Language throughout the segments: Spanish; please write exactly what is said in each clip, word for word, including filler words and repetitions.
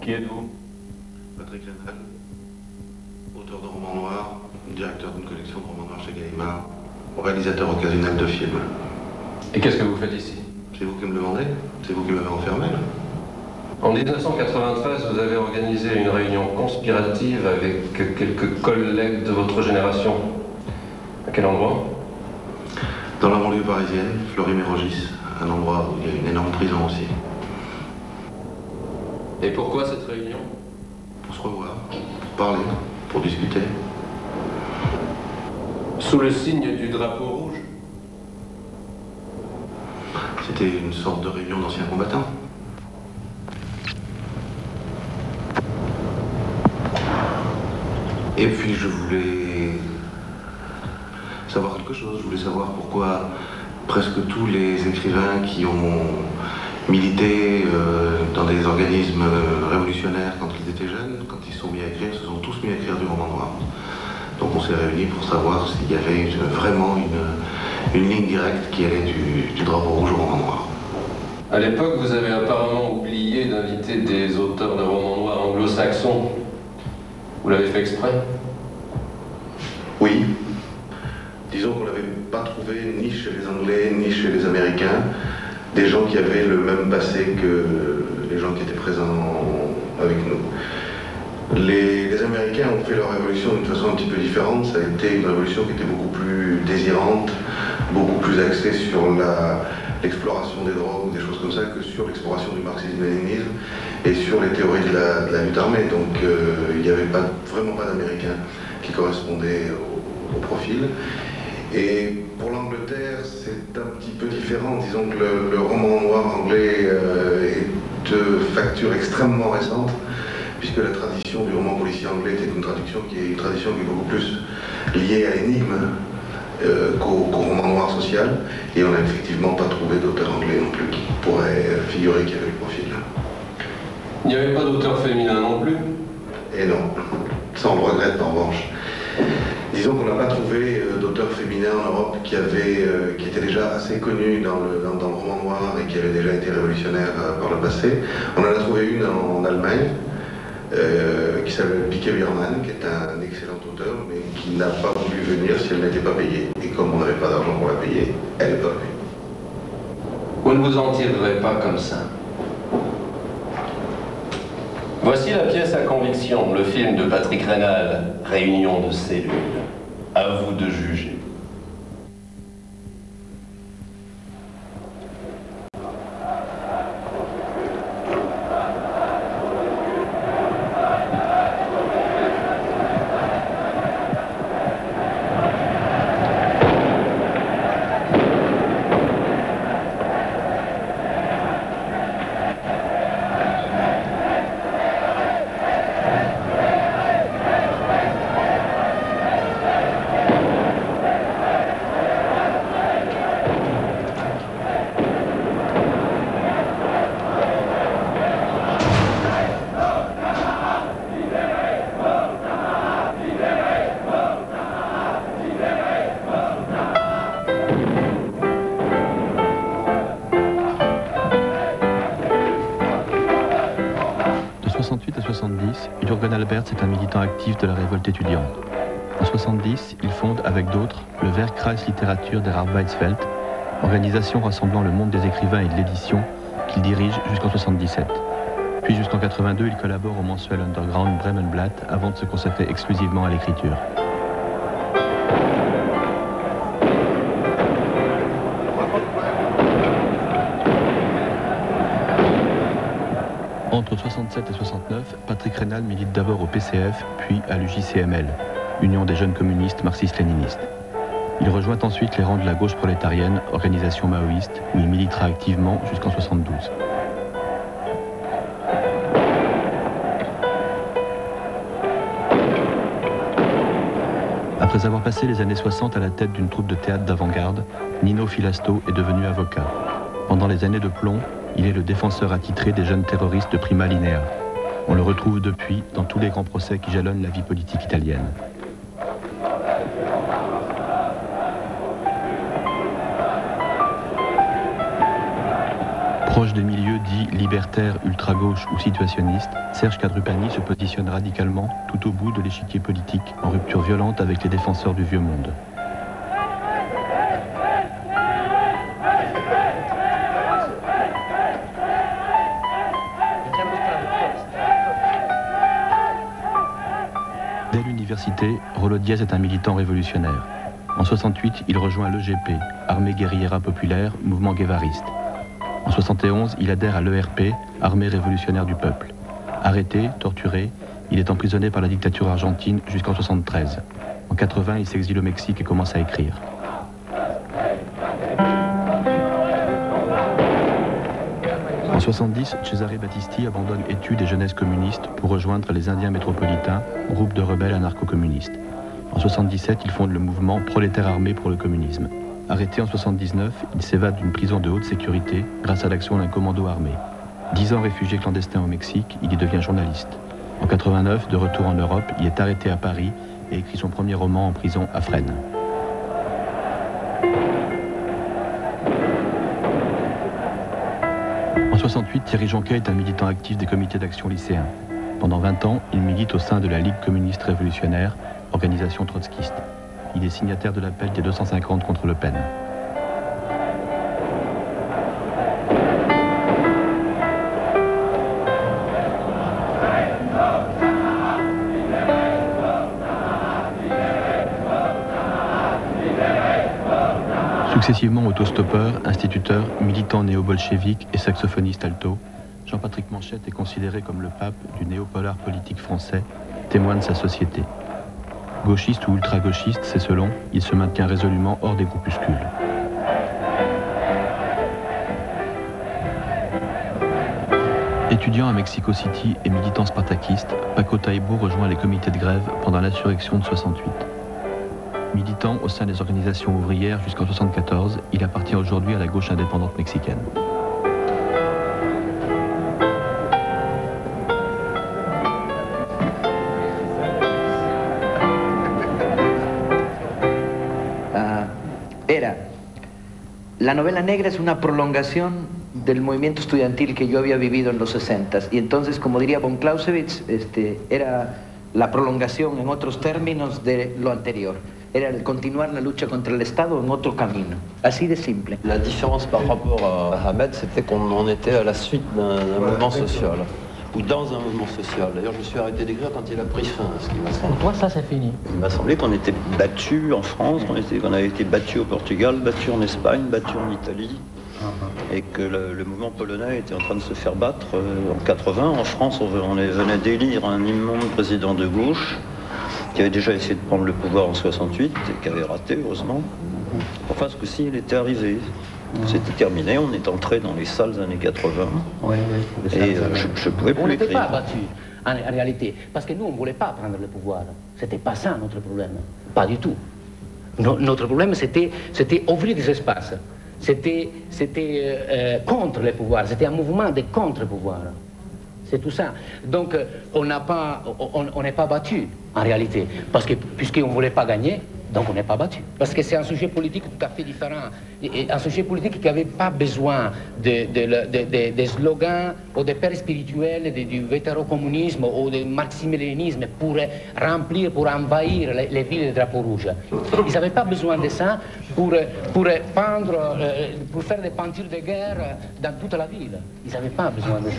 Qui êtes-vous? Patrick Rénal, auteur de romans noirs, directeur d'une collection de romans noirs chez Gallimard, réalisateur occasionnel de films. Et qu'est-ce que vous faites ici? C'est vous qui me demandez? C'est vous qui m'avez enfermé, là? En mille neuf cent quatre-vingt-treize, vous avez organisé une réunion conspirative avec quelques collègues de votre génération. À quel endroit? Dans la banlieue parisienne, Fleury-Mérogis, un endroit où il y a une énorme prison aussi. Et pourquoi cette réunion? Pour se revoir, pour parler, pour discuter. Sous le signe du drapeau rouge? C'était une sorte de réunion d'anciens combattants. Et puis je voulais savoir quelque chose, je voulais savoir pourquoi presque tous les écrivains qui ont milité euh, dans des organismes révolutionnaires quand ils étaient jeunes, quand ils se sont mis à écrire, se sont tous mis à écrire du roman noir. Donc on s'est réunis pour savoir s'il y avait une, vraiment une, une ligne directe qui allait du, du drapeau rouge au roman noir. À l'époque, vous avez apparemment oublié d'inviter des auteurs de romans noirs anglo-saxons. Vous l'avez fait exprès? Oui. Disons qu'on n'avait pas trouvé ni chez les Anglais ni chez les Américains des gens qui avaient le même passé que les gens qui étaient présents avec nous. Les, les Américains ont fait leur révolution d'une façon un petit peu différente. Ça a été une révolution qui était beaucoup plus désirante, beaucoup plus axée sur la, l'exploration des drogues, des choses comme ça, que sur l'exploration du marxisme-léninisme et sur les théories de la, de la lutte armée. Donc euh, il n'y avait pas, vraiment pas d'Américains qui correspondaient au, au profil. Et pour l'Angleterre, c'est un petit peu différent. Disons que le, le roman noir anglais euh, est de facture extrêmement récente, puisque la tradition du roman policier anglais était une tradition qui est, une tradition qui est beaucoup plus liée à l'énigme euh, qu'au, qu'au roman noir social. Et on n'a effectivement pas trouvé d'auteur anglais non plus qui pourrait figurer qui avait le profil. Il n'y avait pas d'auteur féminin non plus? Et non, ça on le regrette en revanche. Disons qu'on n'a pas trouvé euh, d'auteur féminin en Europe qui, avait, euh, qui était déjà assez connu dans le, dans, dans le roman noir et qui avait déjà été révolutionnaire euh, par le passé. On en a trouvé une en, en Allemagne, euh, qui s'appelle Pike Biermann, qui est un excellent auteur, mais qui n'a pas voulu venir si elle n'était pas payée. Et comme on n'avait pas d'argent pour la payer, elle n'est pas venue. Vous ne vous en tirerez pas comme ça. Voici la pièce à conviction, le film de Patrick Rénal, Réunion de cellules. À vous de juger. soixante-huit à soixante-dix, Jürgen Alberts est un militant actif de la révolte étudiante. En soixante-dix, il fonde avec d'autres le Werkkreis Literatur der Arbeitswelt, organisation rassemblant le monde des écrivains et de l'édition qu'il dirige jusqu'en soixante-dix-sept. Puis jusqu'en quatre-vingt-deux, il collabore au mensuel underground Bremenblatt avant de se consacrer exclusivement à l'écriture. Entre soixante-sept et soixante-neuf, Patrick Rénal milite d'abord au P C F, puis à l'U J C M L, Union des jeunes communistes marxistes-léninistes. Il rejoint ensuite les rangs de la gauche prolétarienne, organisation maoïste, où il militera activement jusqu'en soixante-douze. Après avoir passé les années soixante à la tête d'une troupe de théâtre d'avant-garde, Nino Filasto est devenu avocat. Pendant les années de plomb, il est le défenseur attitré des jeunes terroristes de Prima Linea. On le retrouve depuis dans tous les grands procès qui jalonnent la vie politique italienne. Proche des milieux dits libertaires, ultra-gauche ou situationnistes, Serge Kadrupani se positionne radicalement tout au bout de l'échiquier politique, en rupture violente avec les défenseurs du vieux monde. Dès l'université, Rollo Diaz est un militant révolutionnaire. En soixante-huit, il rejoint l'E G P, Armée guerriera populaire, mouvement guévariste. En soixante et onze, il adhère à l'E R P, Armée révolutionnaire du peuple. Arrêté, torturé, il est emprisonné par la dictature argentine jusqu'en soixante-treize. En quatre-vingts, il s'exile au Mexique et commence à écrire. En soixante-dix, Cesare Battisti abandonne études et jeunesse communiste pour rejoindre les Indiens métropolitains, groupe de rebelles anarcho-communistes. En soixante-dix-sept, il fonde le mouvement Prolétaire armé pour le communisme. Arrêté en soixante-dix-neuf, il s'évade d'une prison de haute sécurité grâce à l'action d'un commando armé. Dix ans réfugié clandestin au Mexique, il y devient journaliste. En quatre-vingt-neuf, de retour en Europe, il est arrêté à Paris et écrit son premier roman en prison à Fresnes. En soixante-huit, Thierry Jonquet est un militant actif des comités d'action lycéens. Pendant vingt ans, il milite au sein de la Ligue communiste révolutionnaire, organisation trotskiste. Il est signataire de l'appel des deux cent cinquante contre Le Pen. Successivement autostoppeur, instituteur, militant néo-bolchevique et saxophoniste alto, Jean-Patrick Manchette est considéré comme le pape du néo-polar politique français, témoin de sa société. Gauchiste ou ultra-gauchiste, c'est selon, il se maintient résolument hors des groupuscules. Étudiant à Mexico City et militant spartakiste, Paco Taibo rejoint les comités de grève pendant l'insurrection de soixante-huit. Militant au sein des organisations ouvrières jusqu'en soixante-quatorze, il appartient aujourd'hui à la gauche indépendante mexicaine. La novela negra es una prolongación del movimiento estudiantil que yo había vivido en los sesentas, y entonces, como diría von Clausewitz, este, era la prolongación en otros términos de lo anterior. Era el continuar la lucha contra el Estado en otro camino, así de simple. La différence par rapport à Ahmed, c'était qu'on en était à la suite d'un mouvement social, ou dans un mouvement social. D'ailleurs, je me suis arrêté d'écrire quand il a pris fin, ce qui m'a semblé. Pour toi, ça, c'est fini. Il m'a semblé qu'on était battus en France, qu'on était, qu'on avait été battus au Portugal, battus en Espagne, battus en Italie, et que le, le mouvement polonais était en train de se faire battre euh, en quatre-vingts. En France, on, on venait d'élire un immonde président de gauche, qui avait déjà essayé de prendre le pouvoir en soixante-huit, et qui avait raté, heureusement. Enfin, ce coup-ci, il était arrivé. C'était terminé, on est entré dans les sales années quatre-vingts, oui, oui, et euh, je ne pouvais plus écrire. On n'était pas battus, en, en réalité, parce que nous, on ne voulait pas prendre le pouvoir. C'était pas ça notre problème, pas du tout. No, notre problème, c'était ouvrir des espaces. C'était euh, contre le pouvoir, c'était un mouvement de contre-pouvoir. C'est tout ça. Donc, euh, on n'a pas, on n'est pas battu, en réalité, parce que puisqu'on ne voulait pas gagner, donc on n'est pas battu. Parce que c'est un sujet politique tout à fait différent. Et un sujet politique qui n'avait pas besoin de, de, de, de, de slogans ou de pères spirituels de, du vétérocommunisme ou du marxisme-léninisme pour remplir, pour envahir les, les villes de drapeaux rouges. Ils n'avaient pas besoin de ça pour, pour, peindre, pour faire des peintures de guerre dans toute la ville. Ils n'avaient pas besoin de ça.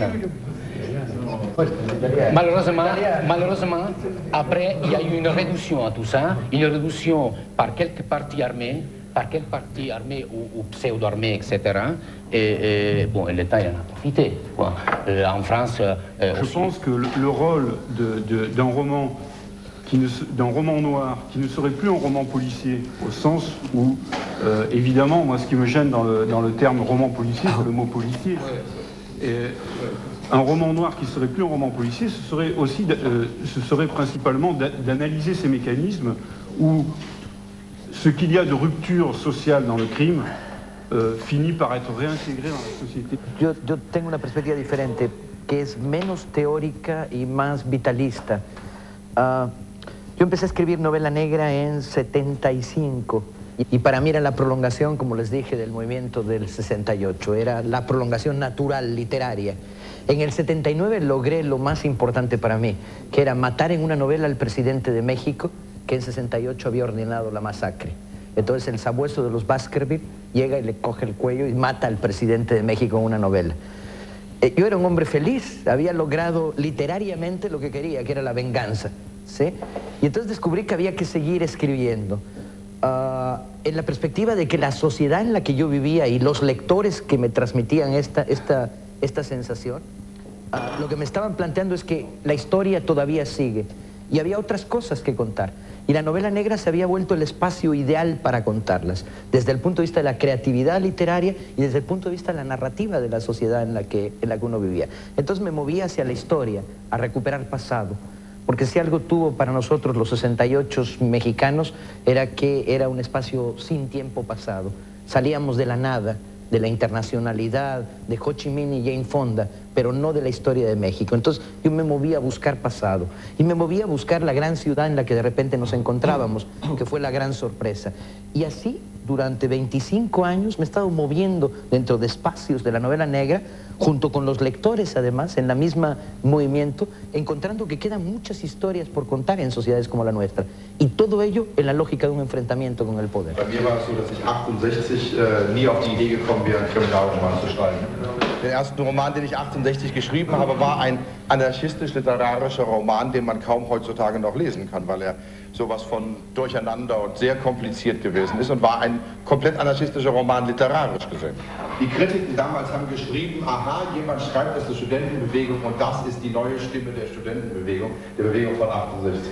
Malheureusement, malheureusement, après, il y a eu une réduction à tout ça, une réduction par quelques partis armés, par quelques partis armés ou, ou pseudo-armés, et cetera. Et, et bon, l'État en a profité. Quoi. Euh, en France, euh, je aussi. pense que le, le rôle d'un roman, d'un roman noir, qui ne serait plus un roman policier, au sens où, euh, évidemment, moi, ce qui me gêne dans le, dans le terme roman policier, c'est le mot policier. Et, un roman noir qui serait plus un roman policier, ce serait aussi, euh, ce serait principalement d'analyser ces mécanismes où ce qu'il y a de rupture sociale dans le crime euh, finit par être réintégré dans la société. Yo, yo tengo una perspectiva diferente, que es menos teórica y más vitalista. Uh, yo empecé a escribir novela negra en setenta y cinco Y para mí era la prolongación, como les dije, del movimiento del sesenta y ocho, era la prolongación natural, literaria. En el setenta y nueve logré lo más importante para mí, que era matar en una novela al presidente de México, que en sesenta y ocho había ordenado la masacre. Entonces el sabueso de los Baskerville llega y le coge el cuello y mata al presidente de México en una novela. Eh, yo era un hombre feliz, había logrado literariamente lo que quería, que era la venganza, ¿sí? Y entonces descubrí que había que seguir escribiendo. Uh, en la perspectiva de que la sociedad en la que yo vivía y los lectores que me transmitían esta, esta, esta sensación, uh, lo que me estaban planteando es que la historia todavía sigue y había otras cosas que contar. Y la novela negra se había vuelto el espacio ideal para contarlas, desde el punto de vista de la creatividad literaria y desde el punto de vista de la narrativa de la sociedad en la que, en la que uno vivía. Entonces me movía hacia la historia, a recuperar pasado. Porque si algo tuvo para nosotros los sesenta y ocho mexicanos era que era un espacio sin tiempo pasado. Salíamos de la nada, de la internacionalidad, de Ho Chi Minh y Jane Fonda, pero no de la historia de México. Entonces yo me movía a buscar pasado y me movía a buscar la gran ciudad en la que de repente nos encontrábamos, que fue la gran sorpresa. Y así, durante veinticinco años, me he estado moviendo dentro de espacios de la novela negra, junto con los lectores, además, en la misma movimiento, encontrando que quedan muchas historias por contar en sociedades como la nuestra. Y todo ello en la lógica de un enfrentamiento con el poder. Bei mir war es so, dass ich achtundsechzig äh, nie auf die Idee gekommen wäre, einen Kriminalroman zu schreiben. Der erste Roman, den ich achtundsechzig geschrieben habe, war ein anarchistisch-literarischer Roman, den man kaum heutzutage noch lesen kann, weil er sowas von durcheinander und sehr kompliziert gewesen ist und war ein komplett anarchistischer Roman literarisch gesehen. Die Kritiken damals haben geschrieben, aha, jemand schreibt aus der Studentenbewegung und das ist die neue Stimme der Studentenbewegung, der Bewegung von achtundsechzig.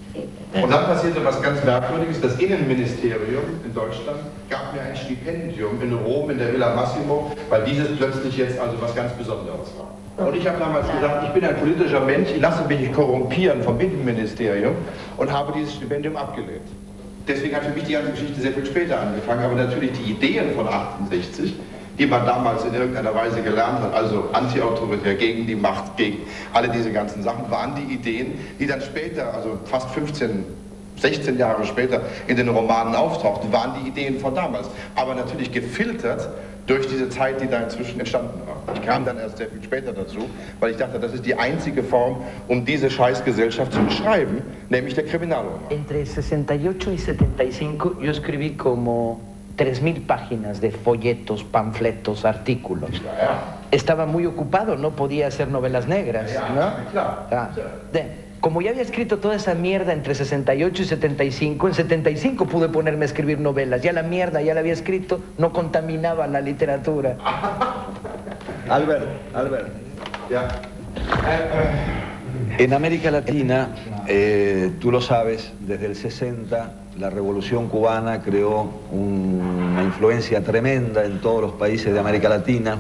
Und dann passierte was ganz Merkwürdiges. Das Innenministerium in Deutschland gab mir ein Stipendium in Rom in der Villa Massimo, weil dieses plötzlich jetzt also was ganz Besonderes war. Und ich habe damals gesagt, ich bin ein politischer Mensch, ich lasse mich nicht korrumpieren vom Innenministerium und habe dieses Stipendium abgelehnt. Deswegen hat für mich die ganze Geschichte sehr viel später angefangen, aber natürlich die Ideen von achtundsechzig, die man damals in irgendeiner Weise gelernt hat, also antiautoritär, gegen die Macht, gegen alle diese ganzen Sachen, waren die Ideen, die dann später, also fast fünfzehn, sechzehn Jahre später in den Romanen auftauchten, waren die Ideen von damals, aber natürlich gefiltert durch diese Zeit, die da inzwischen entstanden war. Ich kam dann erst sehr viel später dazu, weil ich dachte, das ist die einzige Form, um diese Scheißgesellschaft zu beschreiben, nämlich der Kriminalroman. Entre sesenta y ocho y setenta y cinco yo escribí como tres mil páginas de folletos, panfletos, artículos. Estaba muy ocupado, no podía hacer novelas negras, ¿no? Ah, de, como ya había escrito toda esa mierda entre sesenta y ocho y setenta y cinco, en setenta y cinco pude ponerme a escribir novelas. Ya la mierda ya la había escrito, no contaminaba la literatura. Albert, Albert. Ya. En América Latina, eh, tú lo sabes, desde el sesenta, la Revolución Cubana creó un, una influencia tremenda en todos los países de América Latina.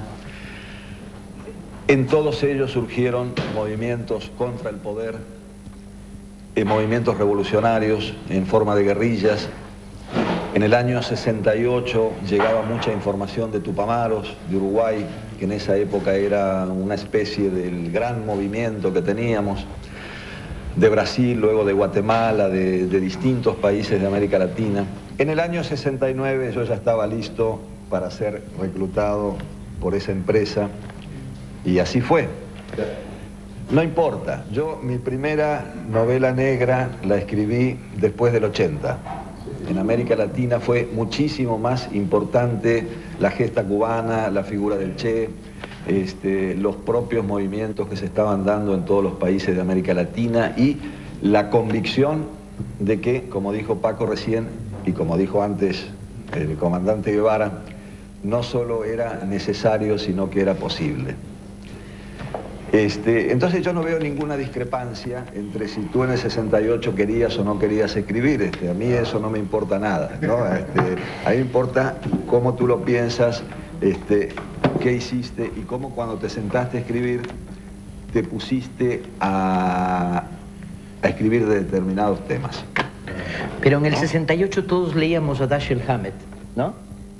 En todos ellos surgieron movimientos contra el poder, eh, movimientos revolucionarios en forma de guerrillas. En el año sesenta y ocho llegaba mucha información de Tupamaros, de Uruguay, que en esa época era una especie del gran movimiento que teníamos, de Brasil, luego de Guatemala, de, de distintos países de América Latina. En el año sesenta y nueve yo ya estaba listo para ser reclutado por esa empresa y así fue. No importa, yo mi primera novela negra la escribí después del ochenta. En América Latina fue muchísimo más importante la gesta cubana, la figura del Che, este, los propios movimientos que se estaban dando en todos los países de América Latina y la convicción de que, como dijo Paco recién y como dijo antes el comandante Guevara, no solo era necesario, sino que era posible. Este, entonces yo no veo ninguna discrepancia entre si tú en el sesenta y ocho querías o no querías escribir. Este, a mí eso no me importa nada, ¿no? Este, a mí me importa cómo tú lo piensas, este, qué hiciste y cómo cuando te sentaste a escribir te pusiste a, a escribir de determinados temas. Pero en el sesenta y ocho todos leíamos a Dashiell Hammett, ¿no?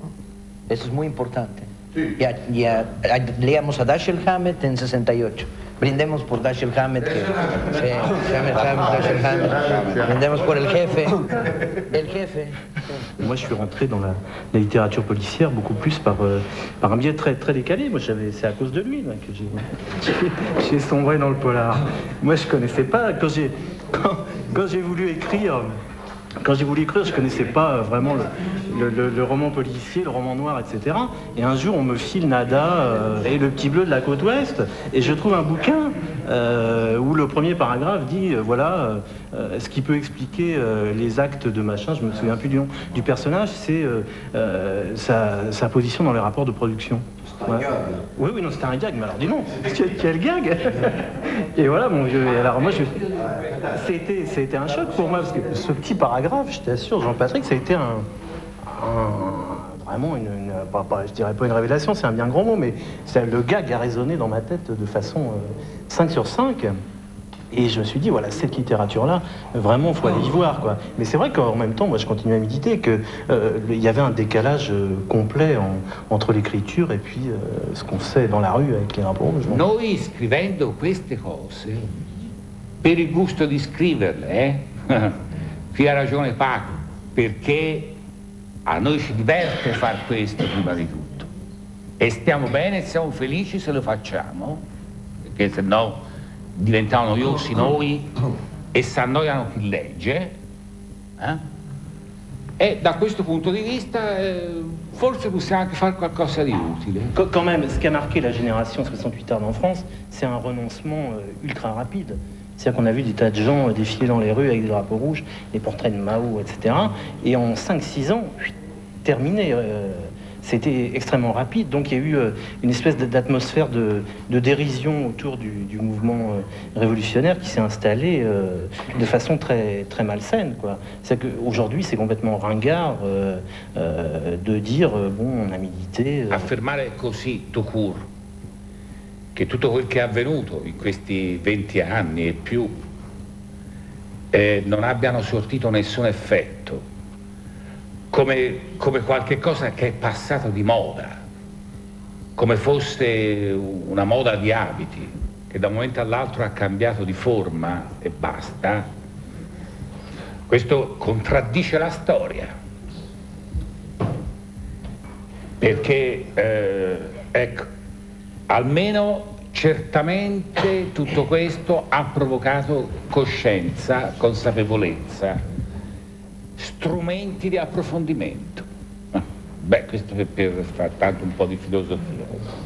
Eso es muy importante. Sí. Ya, ya, leíamos a Dashiell Hammett en sesenta y ocho. Brindemos por Dashiell Hammett, que, sí, Hammett, Hammett, Dashiell Hammett. Brindemos por el jefe. El jefe. Moi, je suis rentré dans la, la littérature policière beaucoup plus par, euh, par un biais très, très décalé. Moi, c'est à cause de lui là, que j'ai sombré dans le polar. Moi, je connaissais pas. Quand j'ai quand, quand j'ai voulu écrire, quand j'ai voulu écrire, je connaissais pas vraiment le, le, le, le roman policier, le roman noir, et cetera. Et un jour, on me file Nada euh, et Le Petit Bleu de la côte ouest, et je trouve un bouquin euh, où le premier paragraphe dit, euh, voilà, euh, ce qui peut expliquer euh, les actes de machin, je me souviens plus du nom du personnage, c'est euh, euh, sa, sa position dans les rapports de production. Ouais. Oui, oui, non, c'était un gag, mais alors dis non, quel, quel gag. Et voilà, mon vieux, et alors moi, c'était un choc pour moi, parce que ce petit paragraphe, je t'assure, Jean-Patrick, ça a été un, un vraiment une, une pas, pas, je dirais pas une révélation, c'est un bien grand mot, mais le gag a résonné dans ma tête de façon euh, cinq sur cinq. Et je me suis dit, voilà, cette littérature-là, vraiment, il faut aller y voir, quoi. Mais c'est vrai qu'en même temps, moi, je continue à méditer qu'il euh, y avait un décalage euh, complet en, entre l'écriture et puis euh, ce qu'on fait dans la rue avec les rapports. Noi scrivendo queste cose, per il gusto di scriverle, eh? Qui ha ragione Paco, perché a noi ci diverte far questo prima di tutto. E stiamo bene, siamo felici se lo facciamo, perché se no diventano noiosi noi e si annoiano chi legge, eh? E da questo punto di vista eh, forse possiamo anche fare qualcosa di utile. Quand même, ce qui a marqué la génération soixante-huit ardes en France, c'est un renoncement euh, ultra rapide. C'est-à-dire qu'on a vu des tas de gens euh, défiler dans les rues avec des drapeaux rouges, des portraits de Mao, et cetera. Et en cinq six ans, terminé. Euh, C'était extrêmement rapide, donc il y a eu euh, une espèce d'atmosphère de, de dérision autour du, du mouvement euh, révolutionnaire qui s'est installé euh, de façon très, très malsaine, quoi. C'est-à-dire qu'aujourd'hui, c'est complètement ringard euh, euh, de dire, euh, bon, on a milité... Euh... Affermare così, tout court, che tutto quel che è avvenuto in questi venti anni e più eh, non abbiano sortito nessun effetto, Come, come qualche cosa che è passato di moda, come fosse una moda di abiti, che da un momento all'altro ha cambiato di forma e basta, questo contraddice la storia. Perché, eh, ecco, almeno certamente tutto questo ha provocato coscienza, consapevolezza, strumenti di approfondimento. Beh, questo per, per fare tanto un po' di filosofía.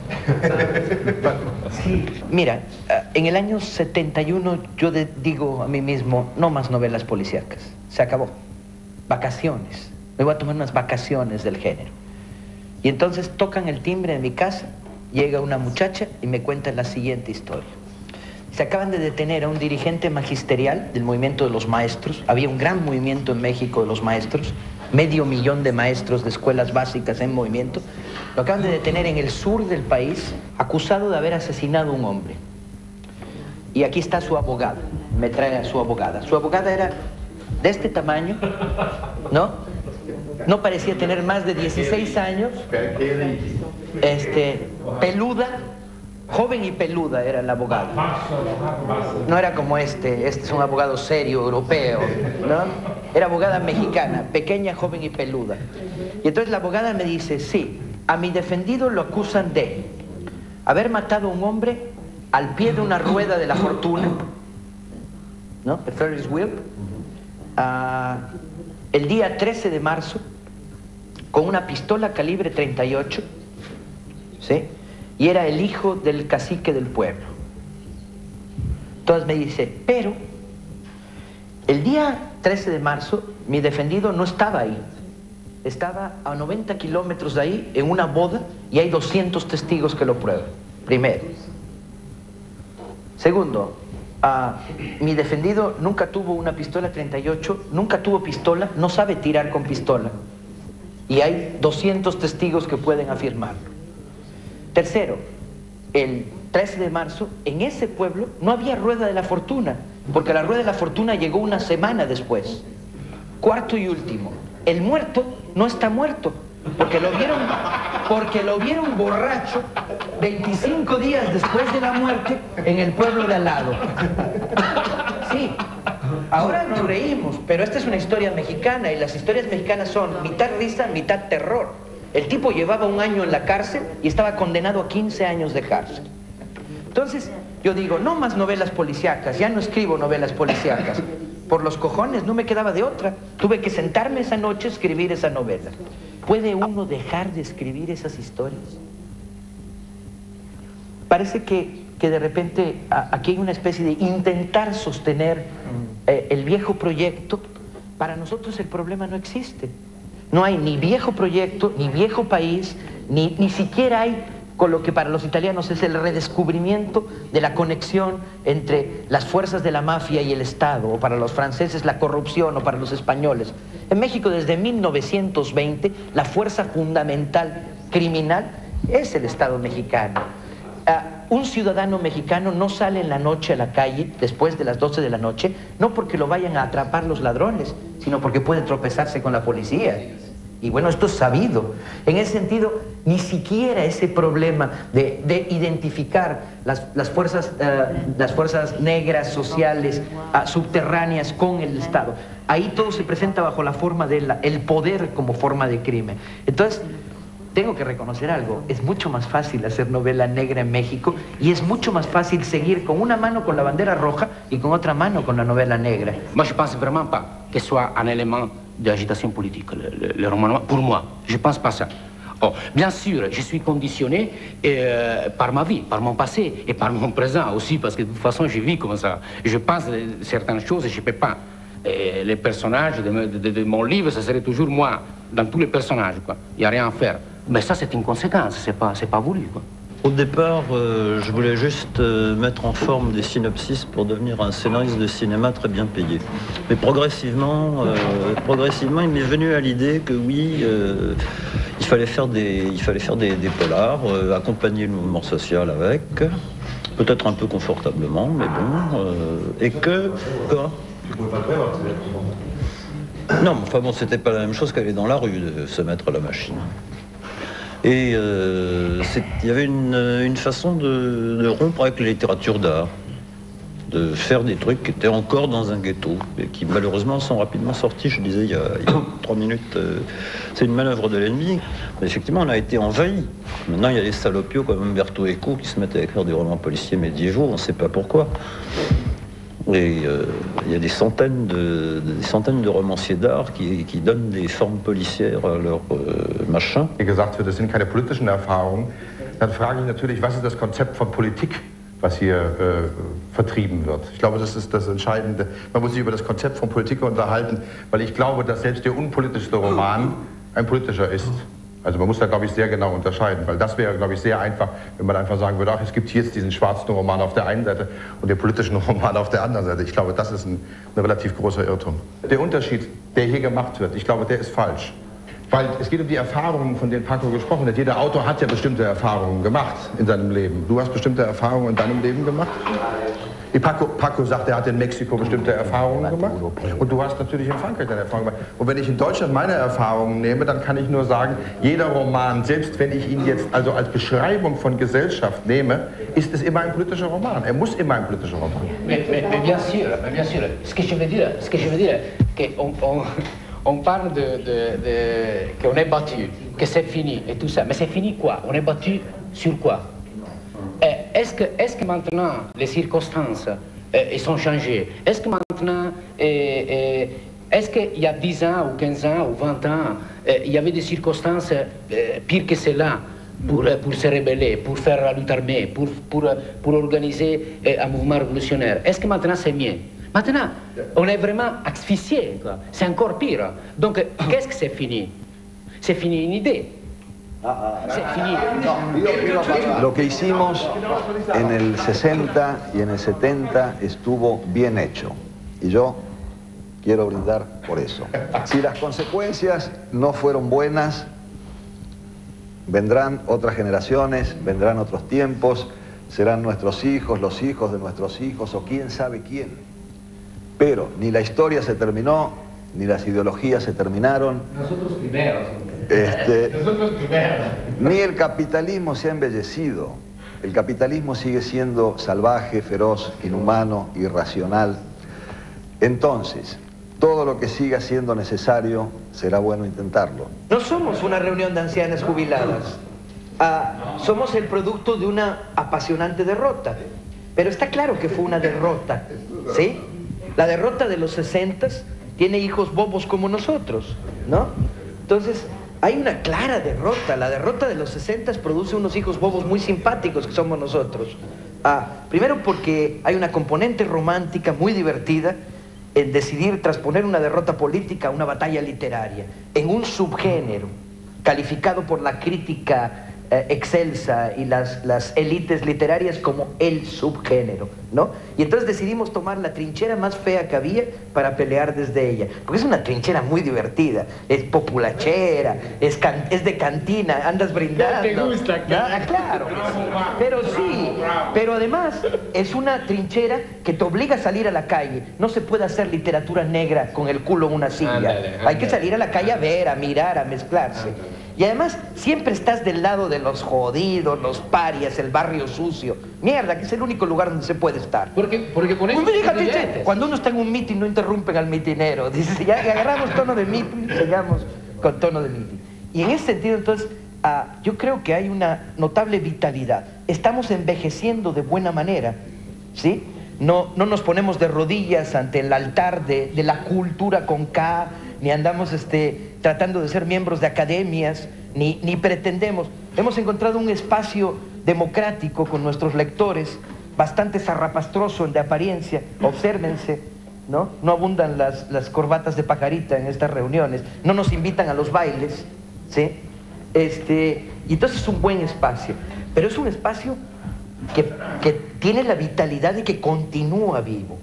Sí, mira, en el año setenta y uno yo de, digo a mí mismo, no más novelas policíacas, se acabó. Vacaciones, me voy a tomar unas vacaciones del género. Y entonces tocan el timbre en mi casa, llega una muchacha y me cuenta la siguiente historia. Se acaban de detener a un dirigente magisterial del movimiento de los maestros. Había un gran movimiento en México de los maestros, medio millón de maestros de escuelas básicas en movimiento. Lo acaban de detener en el sur del país, acusado de haber asesinado a un hombre. Y aquí está su abogada, me trae a su abogada. Su abogada era de este tamaño, ¿no? No parecía tener más de dieciséis años, este, peluda, joven y peluda era la abogada. No era como este, este es un abogado serio, europeo, ¿no? Era abogada mexicana, pequeña, joven y peluda. Y entonces la abogada me dice, sí, a mi defendido lo acusan de haber matado a un hombre al pie de una rueda de la fortuna, ¿no? De Ferris Wheel, uh, el día trece de marzo, con una pistola calibre treinta y ocho, ¿sí? Y era el hijo del cacique del pueblo. Entonces me dice, pero el día trece de marzo mi defendido no estaba ahí. Estaba a noventa kilómetros de ahí en una boda y hay doscientos testigos que lo prueban. Primero. Segundo, uh, mi defendido nunca tuvo una pistola treinta y ocho, nunca tuvo pistola, no sabe tirar con pistola. Y hay doscientos testigos que pueden afirmarlo. Tercero, el trece de marzo, en ese pueblo no había rueda de la fortuna, porque la rueda de la fortuna llegó una semana después. Cuarto y último, el muerto no está muerto, porque lo vieron, porque lo vieron borracho veinticinco días después de la muerte en el pueblo de al lado. Sí, ahora nos reímos, pero esta es una historia mexicana y las historias mexicanas son mitad risa, mitad terror. El tipo llevaba un año en la cárcel y estaba condenado a quince años de cárcel. Entonces, yo digo, no más novelas policíacas, ya no escribo novelas policíacas. Por los cojones, no me quedaba de otra. Tuve que sentarme esa noche a escribir esa novela. ¿Puede uno dejar de escribir esas historias? Parece que, que de repente a, aquí hay una especie de intentar sostener eh, el viejo proyecto. Para nosotros el problema no existe. No hay ni viejo proyecto, ni viejo país, ni, ni siquiera hay con lo que para los italianos es el redescubrimiento de la conexión entre las fuerzas de la mafia y el Estado, o para los franceses la corrupción, o para los españoles. En México desde mil novecientos veinte la fuerza fundamental criminal es el Estado mexicano. Uh, un ciudadano mexicano no sale en la noche a la calle después de las doce de la noche, no porque lo vayan a atrapar los ladrones, sino porque puede tropezarse con la policía. Y bueno, esto es sabido. En ese sentido, ni siquiera ese problema de, de identificar las, las, fuerzas, uh, las fuerzas negras, sociales, uh, subterráneas con el Estado. Ahí todo se presenta bajo la forma del el poder como forma de crimen. Entonces, tengo que reconocer algo, es mucho más fácil hacer novela negra en México y es mucho más fácil seguir con una mano con la bandera roja y con otra mano con la novela negra. Moi, je pense vraiment pas que soit un élément d'agitation politique, le, le, le roman noir, pour moi. Je pense pas ça. Oh, bien sûr, je suis conditionné euh, par ma vie, par mon passé et par mon présent aussi, parce que de toute façon, je vis comme ça. Je pense certaines choses et je ne peux pas. Et les personnages de, de, de, de mon livre, ça serait toujours moi, dans tous les personnages, quoi. Il n'y a rien à faire. Mais ça, c'est une conséquence, c'est pas, c'est pas voulu, quoi. Au départ, euh, je voulais juste euh, mettre en forme des synopsis pour devenir un scénariste de cinéma très bien payé. Mais progressivement, euh, progressivement, il m'est venu à l'idée que oui, euh, il fallait faire des, il fallait faire des, des polars, euh, accompagner le mouvement social avec, peut-être un peu confortablement, mais bon, euh, et que... Quoi ? Non, mais enfin bon, c'était pas la même chose qu'aller dans la rue, de se mettre à la machine. Et euh, il y avait une, une façon de, de rompre avec la littérature d'art, de faire des trucs qui étaient encore dans un ghetto, et qui malheureusement sont rapidement sortis, je disais il y a, il y a trois minutes, euh, c'est une manœuvre de l'ennemi. Effectivement, on a été envahi. Maintenant, il y a des salopios comme Umberto Eco qui se mettent à écrire des romans policiers médiévaux, on ne sait pas pourquoi. Et euh, il y a des centaines de, des centaines de romanciers d'art qui, qui donnent des formes policières à leur äh, machin. Wie gesagt wird, das sind keine politischen Erfahrungen. Dann frage ich natürlich, was ist das Konzept von Politik, was hier äh, vertrieben wird? Ich glaube, das ist das Entscheidende. Man muss sich über das Konzept von Politik unterhalten, weil ich glaube, dass selbst der unpolitischste Roman ein politischer ist. Also man muss da, glaube ich, sehr genau unterscheiden, weil das wäre, glaube ich, sehr einfach, wenn man einfach sagen würde, ach, es gibt jetzt diesen schwarzen Roman auf der einen Seite und den politischen Roman auf der anderen Seite. Ich glaube, das ist ein, ein relativ großer Irrtum. Der Unterschied, der hier gemacht wird, ich glaube, der ist falsch. Weil es geht um die Erfahrungen, von denen Paco gesprochen hat. Jeder Autor hat ja bestimmte Erfahrungen gemacht in seinem Leben. Du hast bestimmte Erfahrungen in deinem Leben gemacht? Paco, Paco sagt, er hat in Mexiko bestimmte Erfahrungen gemacht und du hast natürlich in Frankreich deine Erfahrungen gemacht. Und wenn ich in Deutschland meine Erfahrungen nehme, dann kann ich nur sagen, jeder Roman, selbst wenn ich ihn jetzt also als Beschreibung von Gesellschaft nehme, ist es immer ein politischer Roman. Er muss immer ein politischer Roman. Mais, mais, mais bien sûr, mais bien sûr. Ce que je veux dire, ce que je veux dire, qu'on on, on parle de, de, de qu'on est battu, que c'est fini et tout ça. Mais c'est fini quoi? On est battu sur quoi? Est-ce que, est-ce que maintenant les circonstances euh, sont changées? Est-ce que maintenant, euh, euh, est-ce qu'il y a dix ans ou quinze ans ou vingt ans, euh, il y avait des circonstances euh, pires que cela pour, pour se rebeller, pour faire la lutte armée, pour, pour, pour organiser euh, un mouvement révolutionnaire? Est-ce que maintenant c'est mieux? Maintenant, on est vraiment asphyxié, c'est encore pire. Donc, qu'est-ce que c'est fini? C'est fini une idée. Lo que hicimos en el sesenta y en el setenta estuvo bien hecho. Y yo quiero brindar por eso. Si las consecuencias no fueron buenas, vendrán otras generaciones, vendrán otros tiempos, serán nuestros hijos, los hijos de nuestros hijos o quién sabe quién. Pero ni la historia se terminó, ni las ideologías se terminaron. Nosotros primero. Este, ni el capitalismo se ha embellecido. El capitalismo sigue siendo salvaje, feroz, inhumano, irracional. Entonces, todo lo que siga siendo necesario será bueno intentarlo. No somos una reunión de ancianas jubiladas. Ah, somos el producto de una apasionante derrota. Pero está claro que fue una derrota, ¿sí? La derrota de los sesentas tiene hijos bobos como nosotros, ¿no? Entonces, hay una clara derrota. La derrota de los sesentas produce unos hijos bobos muy simpáticos que somos nosotros. Ah, primero porque hay una componente romántica muy divertida en decidir transponer una derrota política a una batalla literaria, en un subgénero calificado por la crítica eh, excelsa y las, las élites literarias como el subgénero, ¿no? Y entonces decidimos tomar la trinchera más fea que había para pelear desde ella, porque es una trinchera muy divertida, es populachera, es, can, es de cantina, andas brindando. ¿Te gusta? Ah, claro, pero sí, pero además es una trinchera que te obliga a salir a la calle. No se puede hacer literatura negra con el culo en una silla. Ándale, ándale. Hay que salir a la calle a ver, a mirar, a mezclarse. Y además siempre estás del lado de los jodidos, los parias, el barrio sucio. Mierda, que es el único lugar donde se puede estar. Porque, porque con eso... Pues fíjate, cuando uno está en un mitin no interrumpen al mitinero. Dice, ya agarramos tono de mitin, llegamos con tono de mitin. Y en ese sentido, entonces, uh, yo creo que hay una notable vitalidad. Estamos envejeciendo de buena manera, ¿sí? No, no nos ponemos de rodillas ante el altar de, de la cultura con K, ni andamos este, tratando de ser miembros de academias, ni, ni pretendemos. Hemos encontrado un espacio democrático con nuestros lectores, bastante zarrapastroso de apariencia. Obsérvense, ¿no? No abundan las, las corbatas de pajarita en estas reuniones, no nos invitan a los bailes, ¿sí? Este, y entonces es un buen espacio, pero es un espacio que, que tiene la vitalidad de que continúa vivo.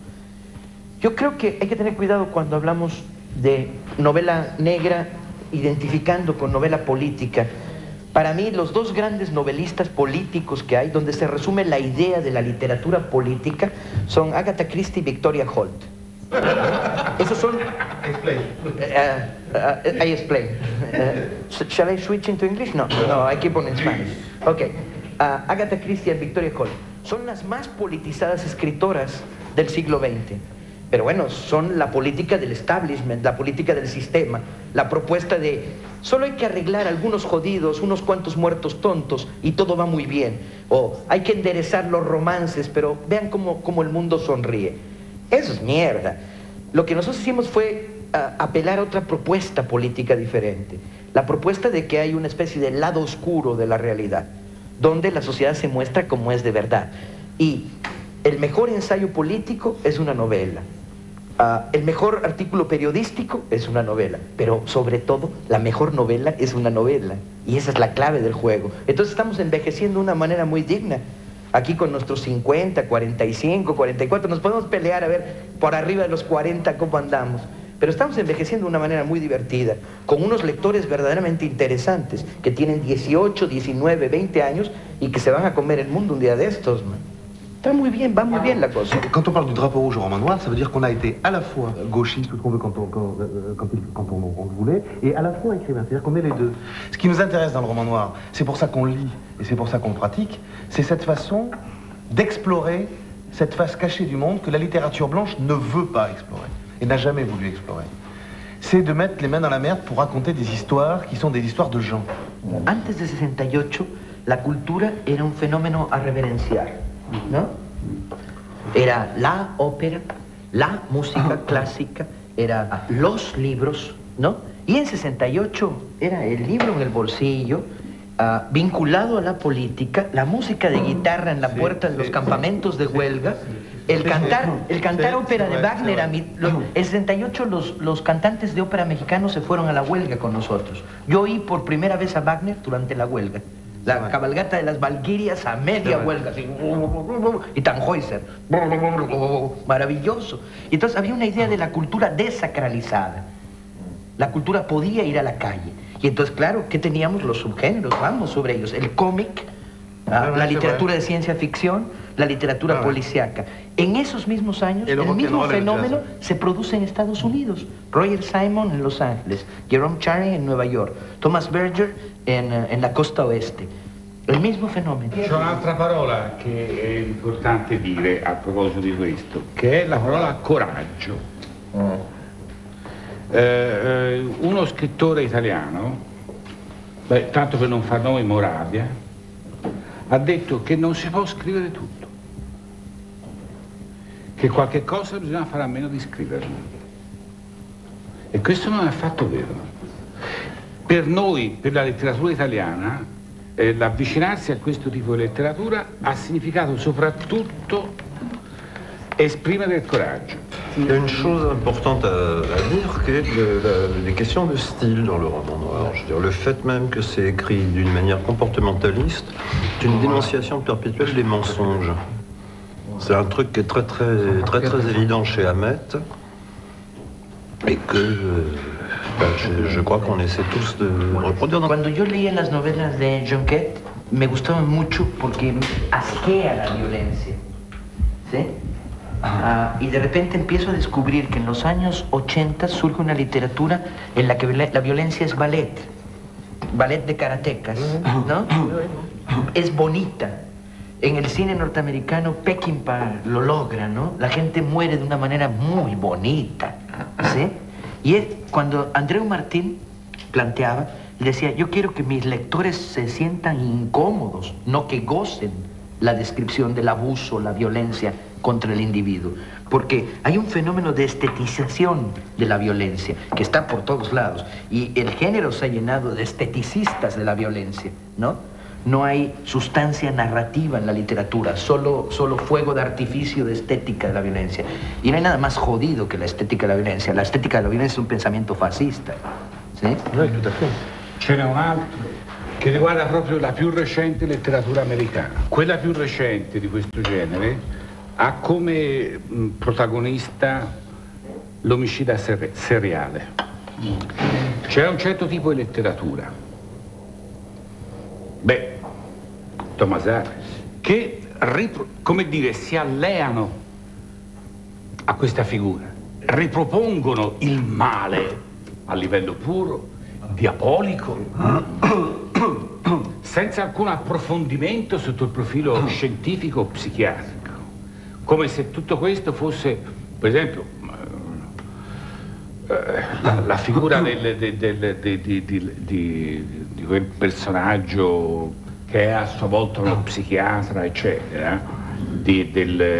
Yo creo que hay que tener cuidado cuando hablamos de novela negra identificando con novela política. Para mí, los dos grandes novelistas políticos que hay, donde se resume la idea de la literatura política, son Agatha Christie y Victoria Holt. Esos son... Explain. Uh, uh, I explain. Uh, shall I switch into English? No, no, I keep on in Spanish. Okay. Uh, Agatha Christie y Victoria Holt son las más politizadas escritoras del siglo veinte. Pero bueno, son la política del establishment, la política del sistema, la propuesta de solo hay que arreglar algunos jodidos, unos cuantos muertos tontos y todo va muy bien. O hay que enderezar los romances, pero vean cómo, cómo el mundo sonríe. Eso es mierda. Lo que nosotros hicimos fue uh, apelar a otra propuesta política diferente. La propuesta de que hay una especie de lado oscuro de la realidad, donde la sociedad se muestra como es de verdad. Y el mejor ensayo político es una novela. Uh, el mejor artículo periodístico es una novela, pero sobre todo la mejor novela es una novela, y esa es la clave del juego. Entonces estamos envejeciendo de una manera muy digna. Aquí con nuestros cincuenta, cuarenta y cinco, cuarenta y cuatro, nos podemos pelear a ver por arriba de los cuarenta cómo andamos, pero estamos envejeciendo de una manera muy divertida, con unos lectores verdaderamente interesantes, que tienen dieciocho, diecinueve, veinte años y que se van a comer el mundo un día de estos, man. Está muy bien, va muy bien la cosa. Quand on parle du drapeau rouge au roman noir, ça veut dire qu'on a été à la fois gauchiste, tout ce qu'on veut quand on, quand, quand, il, quand on, on le voulait, et à la fois écrivain, c'est-à-dire qu'on est les deux. Ce qui nous intéresse dans le roman noir, c'est pour ça qu'on le lit et c'est pour ça qu'on le pratique, c'est cette façon d'explorer cette face cachée du monde que la littérature blanche ne veut pas explorer, et n'a jamais voulu explorer. C'est de mettre les mains dans la merde pour raconter des histoires qui sont des histoires de gens. Antes de sesenta y ocho, la cultura era un fenómeno a reverenciar, ¿no? Era la ópera, la música clásica, era los libros, ¿no? Y en sesenta y ocho era el libro en el bolsillo, uh, vinculado a la política, la música de guitarra en la puerta de los campamentos de huelga, el cantar, el cantar ópera de Wagner. A mí, lo, en sesenta y ocho los, los cantantes de ópera mexicanos se fueron a la huelga con nosotros. Yo oí por primera vez a Wagner durante la huelga. La cabalgata de las Valquirias a media huelga, así, y Tannhäuser, maravilloso. Y entonces había una idea de la cultura desacralizada. La cultura podía ir a la calle. Y entonces, claro, ¿qué teníamos? Los subgéneros, vamos sobre ellos. El cómic, la literatura de ciencia ficción, la literatura policíaca. En esos mismos años, el mismo fenómeno se produce en Estados Unidos. Roger Simon en Los Ángeles, Jerome Charry en Nueva York, Thomas Berger en, en la costa oeste. Il mismo fenomeno. C'è un'altra parola che è importante dire a proposito di questo, che è la parola coraggio. Mm. Eh, uno scrittore italiano, beh, tanto per non far nome Moravia, ha detto che non si può scrivere tutto, che qualche cosa bisogna fare a meno di scriverlo. E questo non è affatto vero. Per noi, per la letteratura italiana, Eh, l'avvicinarsi a questo tipo di letteratura ha significato soprattutto esprimere il coraggio. Il y a une chose importante à, à dire, qui est le, la, les questions de style dans le roman noir. Je veux dire, le fait même que c'est écrit d'une manière comportementaliste, c'est une dénonciation perpétuelle des mensonges. C'est un truc qui est très très très très évident chez Hamet et que euh, Je, je crois qu'on essaie tous de reproduire. Cuando yo leía las novelas de Jonquet, me gustaban mucho porque asquea la violencia, ¿sí? Uh, y de repente empiezo a descubrir que en los años ochenta surge una literatura en la que la violencia es ballet, ballet de karatecas, ¿no? Es bonita. En el cine norteamericano, Peckinpah lo logra, ¿no? La gente muere de una manera muy bonita, ¿sí? Y es cuando Andreu Martín planteaba, decía, yo quiero que mis lectores se sientan incómodos, no que gocen la descripción del abuso, la violencia contra el individuo. Porque hay un fenómeno de estetización de la violencia que está por todos lados. Y el género se ha llenado de esteticistas de la violencia, ¿no? No hay sustancia narrativa en la literatura, solo, solo fuego de artificio de estética de la violencia. Y no hay nada más jodido que la estética de la violencia. La estética de la violencia es un pensamiento fascista. ¿Sí? Ce n'è un altro che riguarda proprio la più recente letteratura americana. Quella più recente di questo genere ha come protagonista l'omicida ser seriale. C'è un certo tipo di letteratura, beh, Thomas Harris, che, come dire, si alleano a questa figura, ripropongono il male a livello puro, diabolico, senza alcun approfondimento sotto il profilo scientifico o psichiatrico, come se tutto questo fosse, per esempio, la, la figura del, del, del, di, di, di, di, di quel personaggio che è a sua volta uno psichiatra, eccetera, di,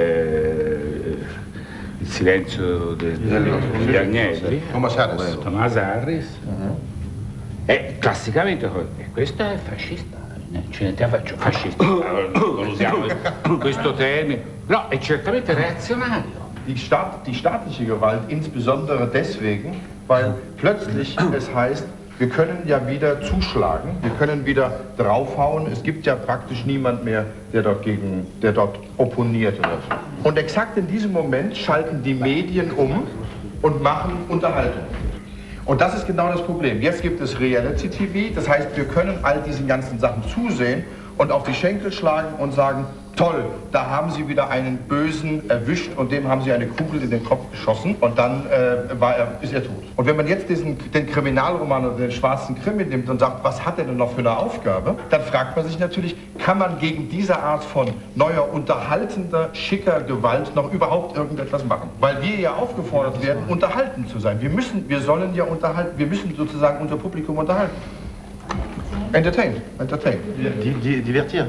del il silenzio de, de, degli agnelli, Thomas Harris, Thomas Harris. Uh-huh. È classicamente, e questo è fascista, ce ne faccio fascista, non usiamo questo termine, no, è certamente reazionario. Die, Staat, die staatliche Gewalt insbesondere deswegen, weil plötzlich es heißt, wir können ja wieder zuschlagen, wir können wieder draufhauen, es gibt ja praktisch niemand mehr, der dort, gegen, der dort opponiert oder so. Und exakt in diesem Moment schalten die Medien um und machen Unterhaltung. Und das ist genau das Problem. Jetzt gibt es Reality-T V, das heißt, wir können all diesen ganzen Sachen zusehen und auf die Schenkel schlagen und sagen, toll, da haben Sie wieder einen Bösen erwischt und dem haben Sie eine Kugel in den Kopf geschossen und dann äh, war er, ist er tot. Und wenn man jetzt diesen, den Kriminalroman oder den schwarzen Krimi nimmt und sagt, was hat er denn noch für eine Aufgabe, dann fragt man sich natürlich, kann man gegen diese Art von neuer, unterhaltender, schicker Gewalt noch überhaupt irgendetwas machen? Weil wir ja aufgefordert werden, unterhalten zu sein. Wir müssen, wir sollen ja unterhalten, wir müssen sozusagen unser Publikum unterhalten. Entertain, entertain. Die, die, divertir.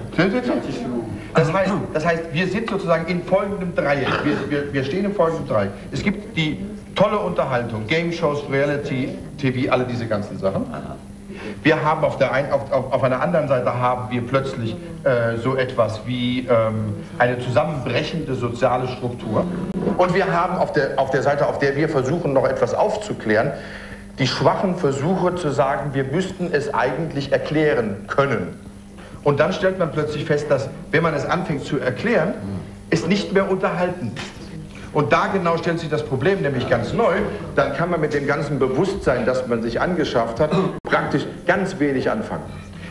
Das heißt, das heißt, wir sind sozusagen in folgendem Dreieck. Wir, wir, wir stehen im folgenden Dreieck. Es gibt die tolle Unterhaltung, Game Shows, Reality, T V, alle diese ganzen Sachen. Wir haben auf der, ein, auf, auf, auf einer anderen Seite haben wir plötzlich äh, so etwas wie ähm, eine zusammenbrechende soziale Struktur. Und wir haben auf der, auf der Seite, auf der wir versuchen, noch etwas aufzuklären, die schwachen Versuche zu sagen, wir müssten es eigentlich erklären können. Und dann stellt man plötzlich fest, dass, wenn man es anfängt zu erklären, es nicht mehr unterhalten ist. Und da genau stellt sich das Problem nämlich ganz neu. Dann kann man mit dem ganzen Bewusstsein, das man sich angeschafft hat, praktisch ganz wenig anfangen.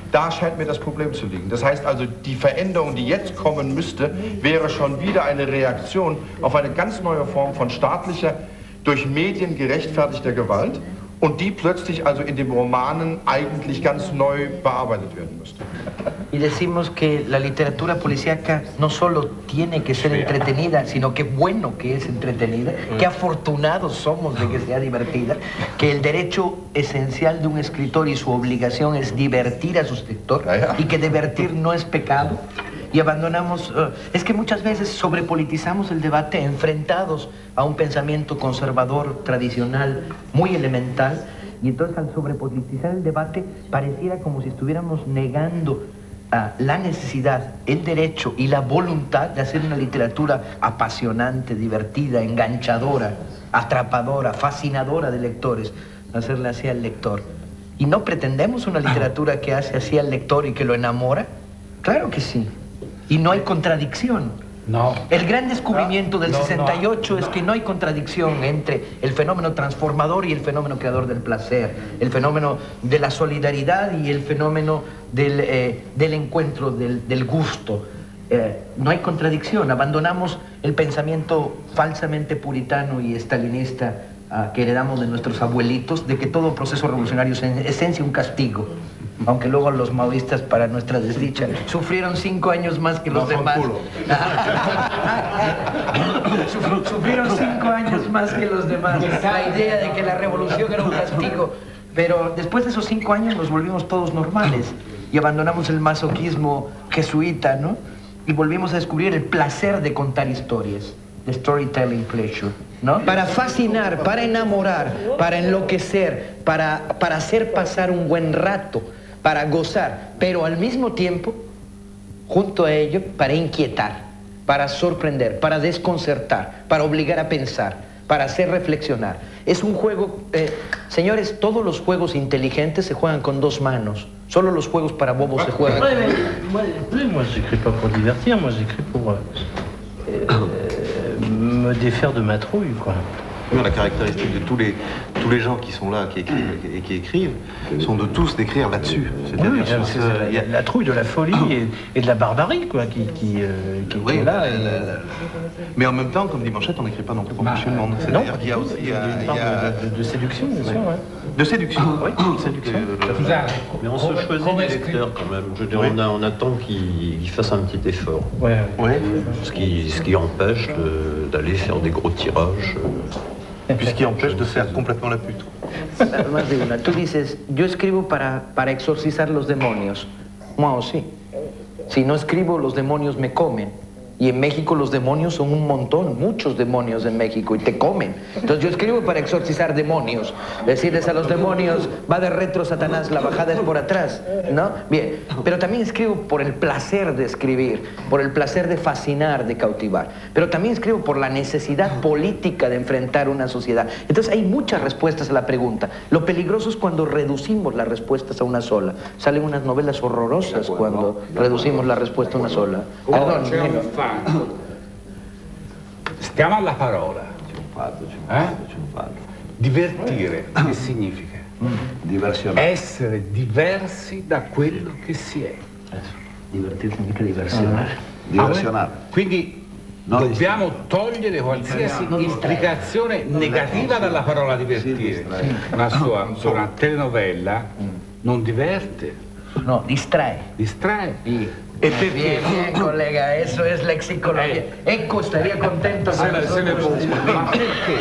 Da scheint mir das Problem zu liegen. Das heißt also, die Veränderung, die jetzt kommen müsste, wäre schon wieder eine Reaktion auf eine ganz neue Form von staatlicher, durch Medien gerechtfertigter Gewalt und die plötzlich also in den Romanen eigentlich ganz neu bearbeitet werden müsste. Y decimos que la literatura policíaca no solo tiene que ser entretenida, sino que bueno que es entretenida, que afortunados somos de que sea divertida, que el derecho esencial de un escritor y su obligación es divertir a su lector y que divertir no es pecado. Y abandonamos, uh, es que muchas veces sobrepolitizamos el debate enfrentados a un pensamiento conservador, tradicional, muy elemental, y entonces al sobrepolitizar el debate pareciera como si estuviéramos negando uh, la necesidad, el derecho y la voluntad de hacer una literatura apasionante, divertida, enganchadora, atrapadora, fascinadora de lectores, hacerla así al lector. ¿Y no pretendemos una literatura que hace así al lector y que lo enamora? Claro que sí. Y no hay contradicción. No. El gran descubrimiento del no, sesenta y ocho no, no. es que no hay contradicción entre el fenómeno transformador y el fenómeno creador del placer, el fenómeno de la solidaridad y el fenómeno del, eh, del encuentro, del, del gusto. Eh, no hay contradicción. Abandonamos el pensamiento falsamente puritano y estalinista uh, que heredamos de nuestros abuelitos, de que todo proceso revolucionario es en esencia un castigo. Aunque luego los maoístas, para nuestra desdicha, sufrieron cinco años más que los no, demás. Sufrieron cinco años más que los demás. La idea de que la revolución era un castigo. Pero después de esos cinco años nos volvimos todos normales y abandonamos el masoquismo jesuita, ¿no? Y volvimos a descubrir el placer de contar historias. The storytelling pleasure, ¿no? Para fascinar, para enamorar, para enloquecer, para, para hacer pasar un buen rato, para gozar, pero al mismo tiempo, junto a ello, para inquietar, para sorprender, para desconcertar, para obligar a pensar, para hacer reflexionar. Es un juego, eh, señores, todos los juegos inteligentes se juegan con dos manos. Solo los juegos para bobos se juegan. Ouais, mais, moi, j'écris pas pour divertir, moi, j'écris pour euh, me défaire de ma trouille, quoi. La caractéristique de tous les, tous les gens qui sont là qui écrivent, et qui écrivent sont de tous d'écrire là-dessus. C'est-à-dire oui, c'est la, la, la trouille de la folie et, et de la barbarie quoi, qui, qui, euh, qui oui, est là. La, et... la, la... Mais en même temps, comme dit Manchette, on n'écrit pas non plus pour bah, toucher le monde. C'est-à-dire qu'il y a aussi... Il y a, il y a... De, de, de séduction, bien sûr. Ouais. De séduction, oui, de séduction. Euh, mais on se choisit les lecteurs quand même. Je veux dire, oui. on, a, on attend qu'ils qu fassent un petit effort. Ouais, ouais. Ce, qui, ce qui empêche d'aller faire des gros tirages. Puisqu'il empêche de faire complètement la pute. Más de una. Tú dices, yo escribo para, para exorcizar los demonios. Wow, sí. Si no escribo, los demonios me comen. Y en México los demonios son un montón, muchos demonios en México, y te comen. Entonces yo escribo para exorcizar demonios. Decirles a los demonios, va de retro Satanás, la bajada es por atrás, ¿no? Bien, pero también escribo por el placer de escribir, por el placer de fascinar, de cautivar. Pero también escribo por la necesidad política de enfrentar una sociedad. Entonces hay muchas respuestas a la pregunta. Lo peligroso es cuando reducimos las respuestas a una sola. Salen unas novelas horrorosas cuando reducimos la respuesta a una sola. Perdón, stiamo alla parola. Eh? Divertire, che significa? Diversionare. Essere diversi da quello che si è. Divertirsi significa diversionare. Diversionare. Quindi no, dobbiamo togliere qualsiasi no, implicazione negativa dalla parola divertire. Una sua, una telenovela non diverte. No, distrae. Distrae. Sì. E perché? Bien, bien, colega, eso es lexicologia. Eh. Ecco, estaría contento se la, se ma perché?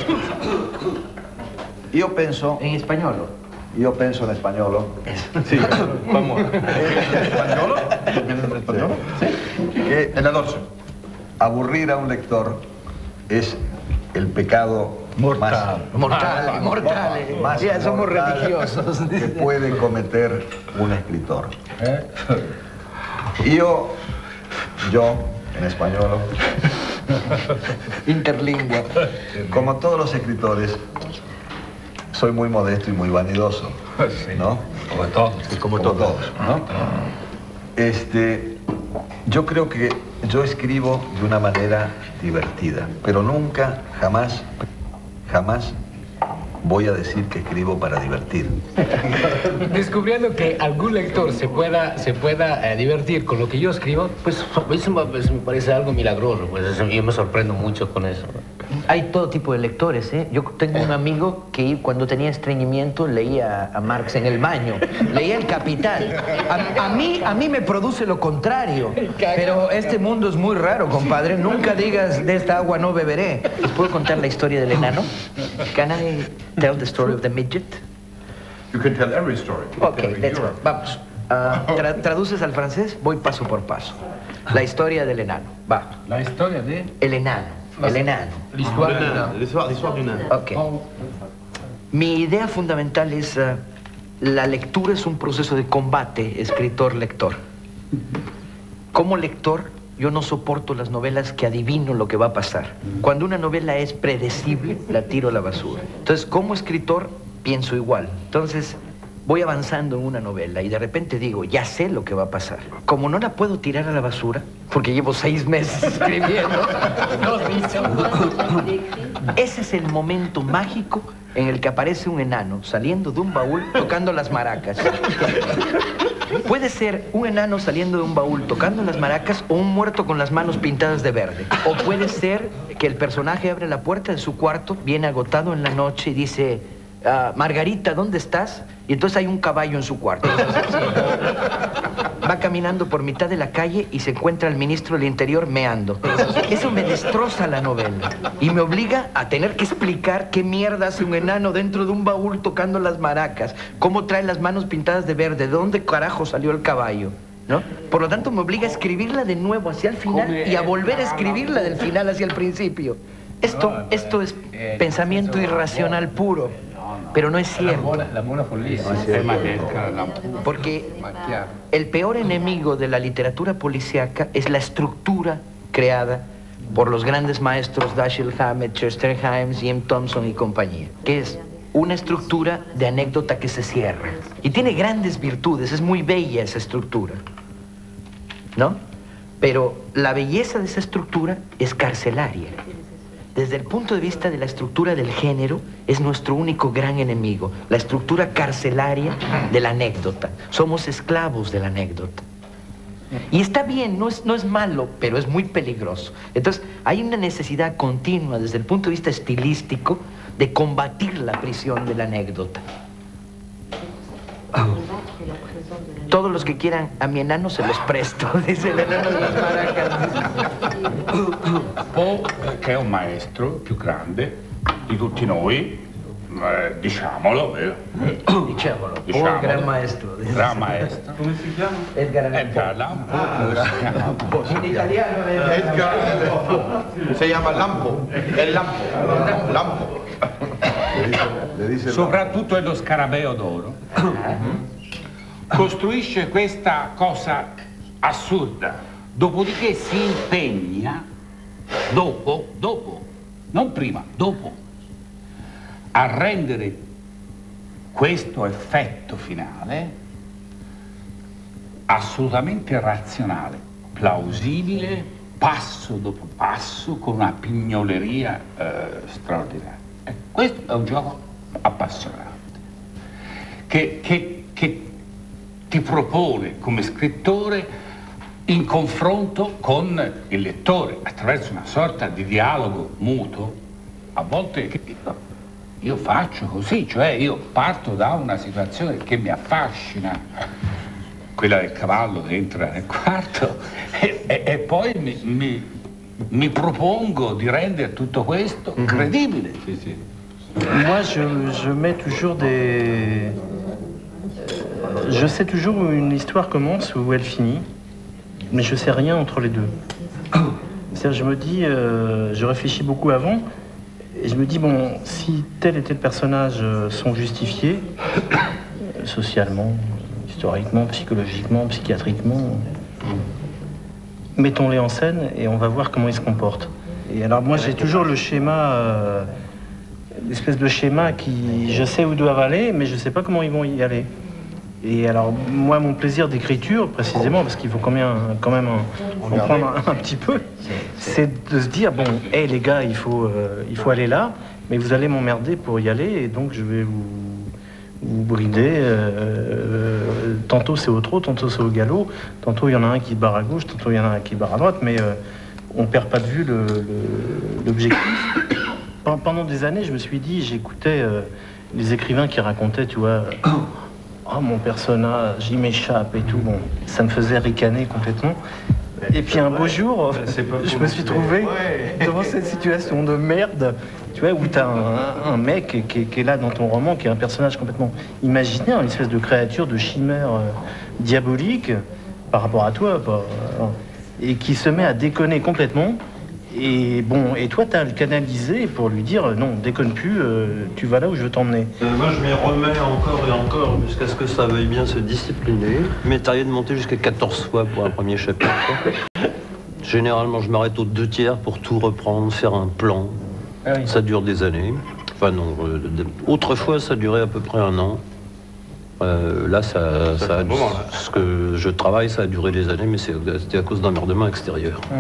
Io penso... In spagnolo? Io penso in spagnolo. Sì, vamos. ¿En español? ¿En español? Sí. Que en la noche. Aburrir a un lector es el pecado mortal, más, mortal, mortal, más ya somos religiosos que puede cometer un escritor. ¿Eh? Yo, yo, en español, interlingua, como todos los escritores, soy muy modesto y muy vanidoso, ¿no? Como todos, como, como todos, todos, ¿no? Este, yo creo que yo escribo de una manera divertida, pero nunca, jamás, jamás voy a decir que escribo para divertir. Descubriendo que algún lector se pueda, se pueda eh, divertir con lo que yo escribo, pues eso me, pues, me parece algo milagroso, pues eso, yo me sorprendo mucho con eso. Hay todo tipo de lectores, ¿eh? Yo tengo un amigo que cuando tenía estreñimiento leía a Marx en el baño, leía El Capital. A, a, mí, a mí me produce lo contrario, pero este mundo es muy raro, compadre. Nunca digas de esta agua no beberé. ¿Les puedo contar la historia del enano? Can I tell the story of the midget? You can tell every story. Okay, let's go. Vamos. Uh, tra ¿Traduces al francés? Voy paso por paso. La historia del enano. Va. La historia de... El enano. El enano. L'histoire du nain. Ok. Mi idea fundamental es uh, la lectura es un proceso de combate escritor-lector. Como lector, yo no soporto las novelas que adivino lo que va a pasar. Cuando una novela es predecible, la tiro a la basura. Entonces, como escritor, pienso igual. Entonces, voy avanzando en una novela y de repente digo, ya sé lo que va a pasar. Como no la puedo tirar a la basura, porque llevo seis meses escribiendo, ese es el momento mágico en el que aparece un enano saliendo de un baúl tocando las maracas. Puede ser un enano saliendo de un baúl tocando las maracas o un muerto con las manos pintadas de verde. O puede ser que el personaje abre la puerta de su cuarto, viene agotado en la noche y dice, uh, Margarita, ¿dónde estás? Y entonces hay un caballo en su cuarto. Va caminando por mitad de la calle y se encuentra el ministro del Interior meando. Eso me destroza la novela y me obliga a tener que explicar qué mierda hace un enano dentro de un baúl tocando las maracas, cómo trae las manos pintadas de verde, de dónde carajo salió el caballo, ¿no? Por lo tanto, me obliga a escribirla de nuevo hacia el final y a volver a escribirla del final hacia el principio. Esto, esto es pensamiento irracional puro. Pero no es cierto. La buena follia. Porque el peor enemigo de la literatura policíaca es la estructura creada por los grandes maestros Dashiell Hammett, Chester Himes, Jim Thompson y compañía, que es una estructura de anécdota que se cierra. Y tiene grandes virtudes, es muy bella esa estructura, ¿no? Pero la belleza de esa estructura es carcelaria. Desde el punto de vista de la estructura del género, es nuestro único gran enemigo, la estructura carcelaria de la anécdota. Somos esclavos de la anécdota. Y está bien, no es, no es malo, pero es muy peligroso. Entonces, hay una necesidad continua, desde el punto de vista estilístico, de combatir la prisión de la anécdota. Todos los che quieran a mi enano se los presto, dice el enano de las maracas. Poe, che è un maestro più grande di tutti noi, eh, diciamolo, vero? Diciamolo, Poe, gran maestro. Gran maestro. Come si chiama? Edgar Allan Edgar Allan Poe. In italiano è Edgar Allan Poe. Si chiama Lampo, è Lampo, Lampo. Le dice Soprattutto è lo scarabeo d'oro. Costruisce questa cosa assurda, dopodiché si impegna, dopo, dopo, non prima, dopo, a rendere questo effetto finale assolutamente razionale, plausibile, passo dopo passo, con una pignoleria eh, straordinaria. E questo è un gioco appassionante, che, che, che ti propone come scrittore in confronto con il lettore, attraverso una sorta di dialogo muto. A volte io faccio così, cioè io parto da una situazione che mi affascina, quella del cavallo che entra nel quarto, e, e, e poi mi, mi, mi propongo di rendere tutto questo credibile. Sì, sì. Moi, je, je mets toujours des... Je sais toujours où une histoire commence ou où elle finit, mais je sais rien entre les deux. C'est-à-dire, je me dis, euh, je réfléchis beaucoup avant, et je me dis, bon, si tel et tel personnage sont justifiés, socialement, historiquement, psychologiquement, psychiatriquement, mettons-les en scène et on va voir comment ils se comportent. Et alors, moi, j'ai toujours le schéma, euh, l'espèce de schéma qui, je sais où ils doivent aller, mais je sais pas comment ils vont y aller. Et alors, moi, mon plaisir d'écriture, précisément, parce qu'il faut quand même, quand même en, en prendre un, un petit peu, c'est de se dire, bon, hé hey, les gars, il faut, euh, il faut aller là, mais vous allez m'emmerder pour y aller, et donc je vais vous, vous brider. Euh, euh, tantôt c'est au trot, tantôt c'est au galop, tantôt il y en a un qui barre à gauche, tantôt il y en a un qui barre à droite, mais euh, on perd pas de vue l'objectif. Pendant des années, je me suis dit, j'écoutais euh, les écrivains qui racontaient, tu vois... Oh, mon personnage, il m'échappe et tout. Bon, ça me faisait ricaner complètement. Et puis un beau jour, je me suis trouvé dans cette situation de merde, tu vois, où tu as un, un mec qui est, qui est là dans ton roman, qui est un personnage complètement imaginaire, une espèce de créature, de chimère euh, diabolique par rapport à toi, pas, et qui se met à déconner complètement. Et bon, et toi, tu as le canalisé pour lui dire non, déconne plus, euh, tu vas là où je veux t'emmener. Euh, moi, je m'y remets encore et encore jusqu'à ce que ça veuille bien se discipliner. Il m'est arrivé de monter jusqu'à quatorze fois pour un premier chapitre. Généralement, je m'arrête aux deux tiers pour tout reprendre, faire un plan. Ah oui. Ça dure des années. Enfin non, euh, autrefois, ça durait à peu près un an. Euh, là, ça, ça, ça a, moment, là. Ce que je travaille, ça a duré des années, mais c'était à cause d'emmerdements extérieurs. Hum.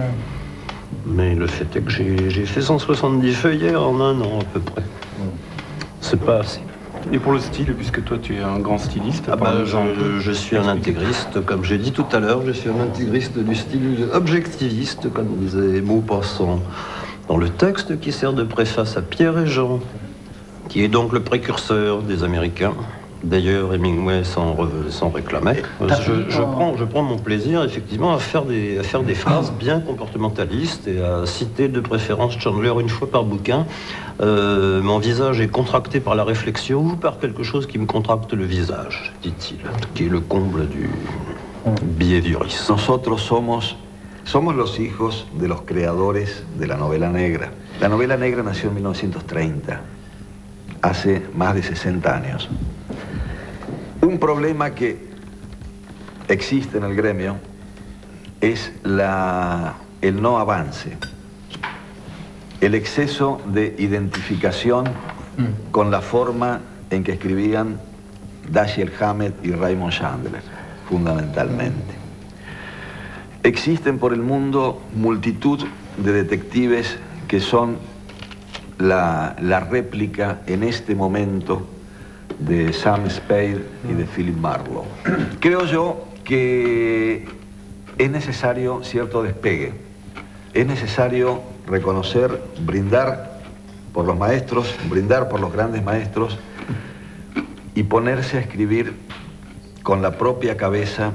Mais le fait est que j'ai fait cent soixante-dix feuillets en un an à peu près. C'est pas assez. Et pour le style, puisque toi tu es un grand styliste, ah bah, je, je suis un intégriste, comme j'ai dit tout à l'heure, je suis un intégriste du style objectiviste, comme disait Maupassant dans le texte qui sert de préface à Pierre et Jean, qui est donc le précurseur des Américains. D'ailleurs, Hemingway s'en réclamait. Je, je, prends, je prends mon plaisir, effectivement, à faire, des, à faire des phrases bien comportementalistes et à citer de préférence Chandler une fois par bouquin. Euh, mon visage est contracté par la réflexion ou par quelque chose qui me contracte le visage, dit-il, qui est le comble du behaviorisme. Nosotros somos, somos los hijos de los creadores de la novela negra. La novela negra nació en mil novecientos treinta, hace más de sesenta años. Un problema que existe en el gremio es la, el no avance, el exceso de identificación mm. con la forma en que escribían Dashiell Hammett y Raymond Chandler, fundamentalmente. Existen por el mundo multitud de detectives que son la, la réplica en este momento de Sam Spade y de Philip Marlowe. Creo yo que es necesario cierto despegue, es necesario reconocer, brindar por los maestros, brindar por los grandes maestros y ponerse a escribir con la propia cabeza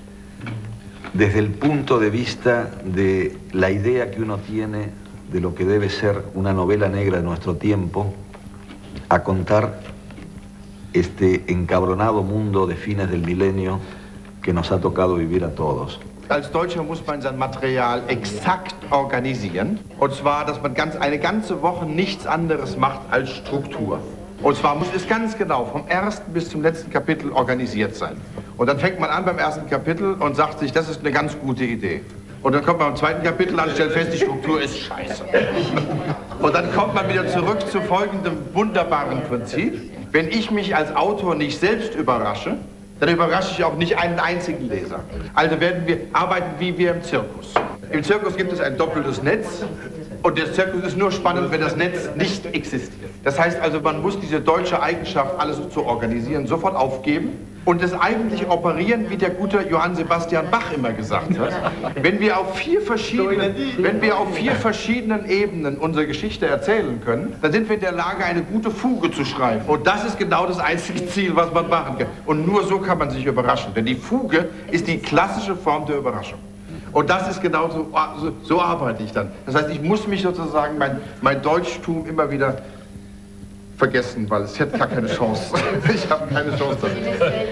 desde el punto de vista de la idea que uno tiene de lo que debe ser una novela negra de nuestro tiempo, a contar este encabronado mundo de fines del milenio que nos ha tocado vivir a todos. Als Deutscher muss man sein Material exakt organisieren. Und zwar, dass man ganz, eine ganze Woche nichts anderes macht als Struktur. Und zwar muss es ganz genau vom ersten bis zum letzten Kapitel organisiert sein. Und dann fängt man an beim ersten Kapitel und sagt sich, das ist eine ganz gute Idee. Und dann kommt man beim zweiten Kapitel an und stellt fest, die Struktur ist scheiße. Und dann kommt man wieder zurück zu folgendem wunderbaren Prinzip. Wenn ich mich als Autor nicht selbst überrasche, dann überrasche ich auch nicht einen einzigen Leser. Also werden wir arbeiten wie wir im Zirkus. Im Zirkus gibt es ein doppeltes Netz und der Zirkus ist nur spannend, wenn das Netz nicht existiert. Das heißt also, man muss diese deutsche Eigenschaft, alles zu organisieren, sofort aufgeben und das eigentliche operieren, wie der gute Johann Sebastian Bach immer gesagt hat. Wenn wir auf vier verschiedenen, wenn wir auf vier verschiedenen Ebenen unsere Geschichte erzählen können, dann sind wir in der Lage, eine gute Fuge zu schreiben. Und das ist genau das einzige Ziel, was man machen kann. Und nur so kann man sich überraschen. Denn die Fuge ist die klassische Form der Überraschung. Und das ist genau so, so, so arbeite ich dann. Das heißt, ich muss mich sozusagen, mein, mein Deutschtum immer wieder vergessen, weil es hätte gar keine Chance. Ich habe keine Chance damit.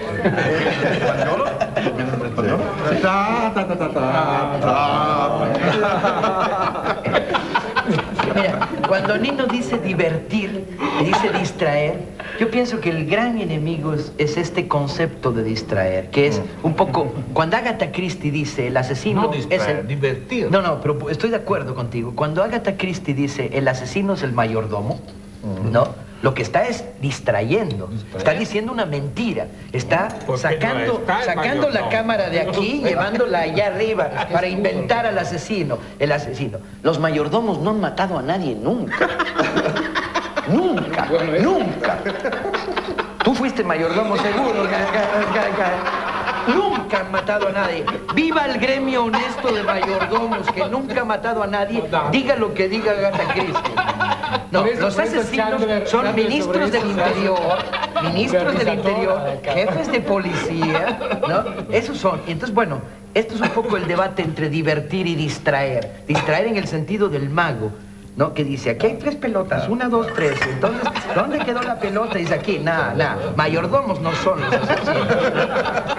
Da, da, da, da, da, da. Mira, cuando Nino dice divertir, dice distraer, yo pienso que el gran enemigo es, es este concepto de distraer, que es un poco, cuando Agatha Christie dice el asesino no distraer, es el... divertir. No, no, pero estoy de acuerdo contigo. Cuando Agatha Christie dice el asesino es el mayordomo, ¿no? Lo que está es distrayendo, está diciendo una mentira, está sacando, no está sacando la cámara de aquí y llevándola allá arriba para inventar al asesino. El asesino. Los mayordomos no han matado a nadie nunca. Nunca, nunca. Tú fuiste mayordomo seguro. Nunca han matado a nadie. Viva el gremio honesto de mayordomos que nunca ha matado a nadie, diga lo que diga Agatha Christie. No, los asesinos son ministros del interior, ministros del interior, jefes de policía, ¿no? Esos son. Y entonces, bueno, esto es un poco el debate entre divertir y distraer. Distraer en el sentido del mago, ¿no? Que dice, aquí hay tres pelotas, una, dos, tres. Entonces, ¿dónde quedó la pelota? Dice aquí, nada, nada. Mayordomos no son los asesinos.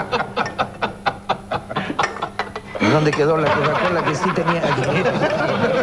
¿Dónde quedó la Coca-Cola que sí tenía aquí?